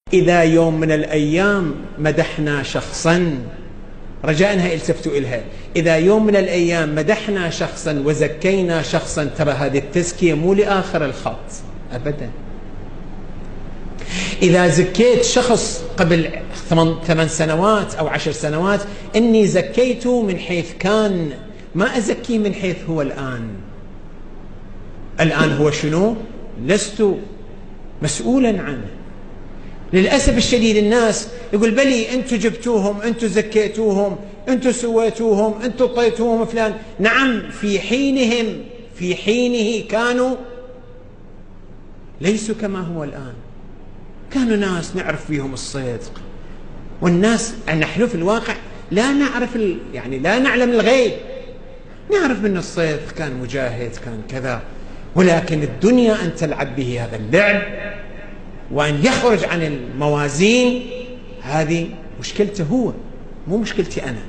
إذا يوم من الأيام مدحنا شخصا، رجاء أنها التفتوا إلها، إذا يوم من الأيام مدحنا شخصا وزكينا شخصا، ترى هذه التزكية مو لآخر الخط أبدا. إذا زكيت شخص قبل 8 سنوات أو 10 سنوات، إني زكيته من حيث كان، ما أزكيه من حيث هو الآن. الآن هو شنو؟ لست مسؤولا عنه. للأسف الشديد الناس يقول بلي أنتم جبتوهم، أنتم زكيتوهم، أنتم سويتوهم، أنتم طيتوهم فلان. نعم، في حينه كانوا ليسوا كما هو الآن. كانوا ناس نعرف فيهم الصدق، والناس نحن في الواقع لا نعرف يعني لا نعلم الغيب، نعرف من الصدق كان مجاهد كان كذا، ولكن الدنيا أن تلعب به هذا اللعب وأن يخرج عن الموازين، هذه مشكلته هو، مو مشكلتي أنا.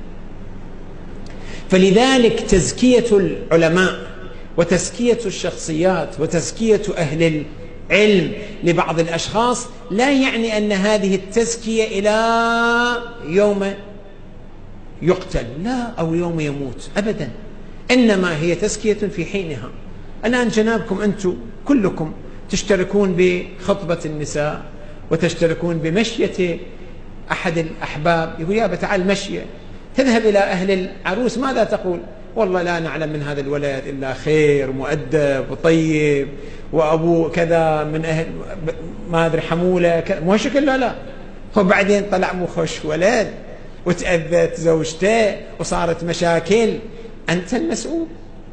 فلذلك تزكية العلماء وتزكية الشخصيات وتزكية أهل العلم لبعض الأشخاص لا يعني أن هذه التزكية إلى يوم يقتل، لا، أو يوم يموت أبدا، إنما هي تزكية في حينها. الآن جنابكم أنتم كلكم تشتركون بخطبة النساء وتشتركون بمشية أحد الأحباب، يقول يابا تعال مشية، تذهب إلى أهل العروس ماذا تقول؟ والله لا نعلم من هذا الولد إلا خير، مؤدب وطيب، وأبوه كذا من أهل ما أدري حمولة مو شكل، لا. وبعدين طلع مو خوش ولد وتأذت زوجته وصارت مشاكل، أنت المسؤول.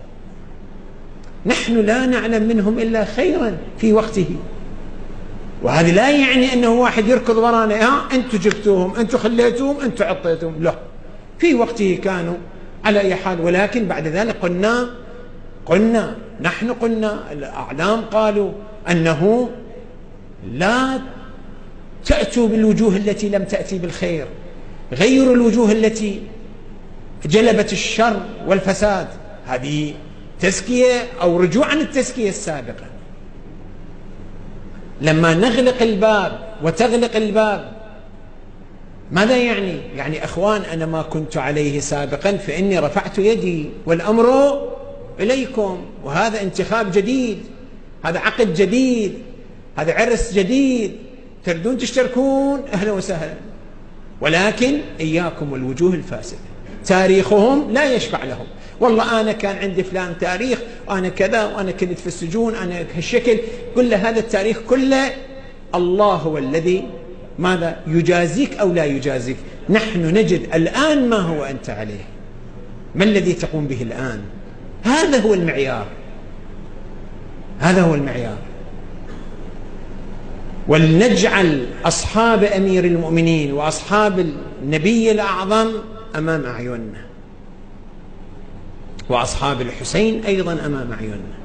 نحن لا نعلم منهم إلا خيرا في وقته، وهذا لا يعني أنه واحد يركض ورانا أنتم جبتوهم، أنتم خليتوهم، أنتم عطيتوهم، لا، في وقته كانوا على أي حال. ولكن بعد ذلك نحن قلنا الأعلام قالوا أنه لا تأتوا بالوجوه التي لم تأتي بالخير، غيروا الوجوه التي جلبت الشر والفساد. هذه تزكية أو رجوع عن التزكية السابقة. لما نغلق الباب وتغلق الباب ماذا يعني؟ يعني أخوان أنا ما كنت عليه سابقا فإني رفعت يدي والأمر إليكم، وهذا انتخاب جديد، هذا عقد جديد، هذا عرس جديد، تريدون تشتركون أهلا وسهلا، ولكن إياكم والوجوه الفاسدة. تاريخهم لا يشفع لهم، والله أنا كان عندي فلان تاريخ وأنا كذا وأنا كنت في السجون أنا هالشكل، كل هذا التاريخ كله الله هو الذي ماذا يجازيك أو لا يجازيك. نحن نجد الآن ما هو أنت عليه، ما الذي تقوم به الآن، هذا هو المعيار، هذا هو المعيار. ولنجعل أصحاب أمير المؤمنين وأصحاب النبي الأعظم أمام أعيننا، وأصحاب الحسين أيضا أمام أعيننا.